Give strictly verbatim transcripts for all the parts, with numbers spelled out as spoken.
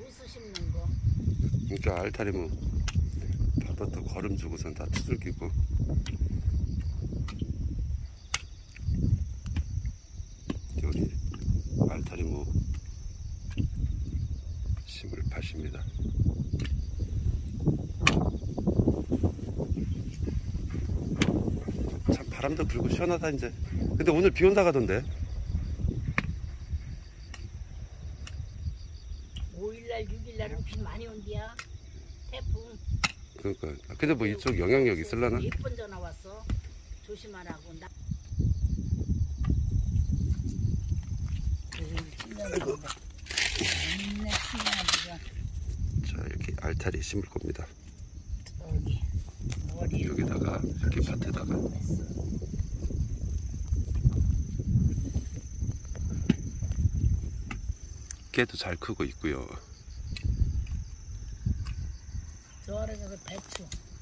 우수 심는 거. 그러니까 알타리 뭐 밥부터 거름 주고선 다 두들기고. 여기 알타리 뭐 심을 파십니다. 참 바람도 불고 시원하다 이제. 근데 오늘 비 온다 가던데. 오일날 육일날은 비 많이 온디야. 태풍. 그러니까 근데 뭐 이쪽 영향력 있을라나? 예쁜 전화 왔어. 조심하라고. 나... 자, 이렇게 알타리 심을 겁니다. 여기 머리 여기다가 이렇게 밭에다가 깨도 잘 크고 있고요. 저 아래가 그 배추.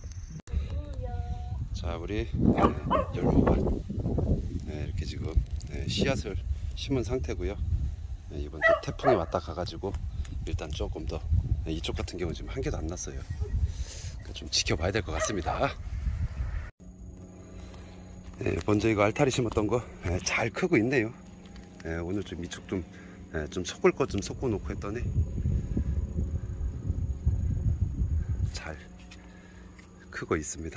자, 우리 네, 열무가 네, 이렇게 지금 네, 씨앗을 심은 상태고요. 네, 이번 또 태풍이 왔다 가가지고 일단 조금 더 네, 이쪽 같은 경우는 지금 한 개도 안 났어요. 그러니까 좀 지켜봐야 될 것 같습니다. 네, 먼저 이거 알타리 심었던 거 잘 네, 크고 있네요. 네, 오늘 좀 이쪽 좀, 네, 좀 섞을 것 좀 섞어 놓고 했더니 잘 크고 있습니다.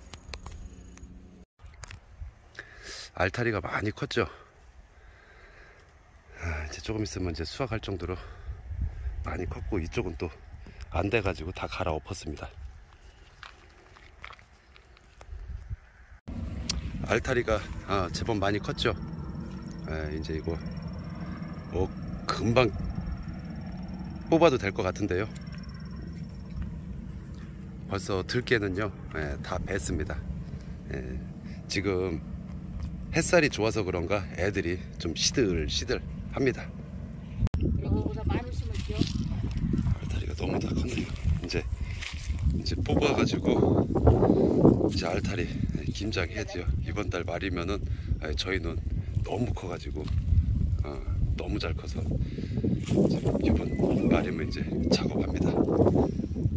알타리가 많이 컸죠. 아, 이제 조금 있으면 이제 수확할 정도로 많이 컸고, 이쪽은 또 안 돼가지고 다 갈아 엎었습니다. 알타리가 아, 제법 많이 컸죠. 아, 이제 이거 뭐 금방 뽑아도 될 것 같은데요. 벌써 들깨는요 예, 다 뱄습니다. 예, 지금 햇살이 좋아서 그런가 애들이 좀 시들시들 합니다. 이거보다 많이 심을게요. 알타리가 너무 다 컸네요. 이제 이제 뽑아가지고 이제 알타리 김장해야 돼요. 이번 달 말이면은 저희는 너무 커가지고 어, 너무 잘 커서 이번 말이면 이제 작업합니다.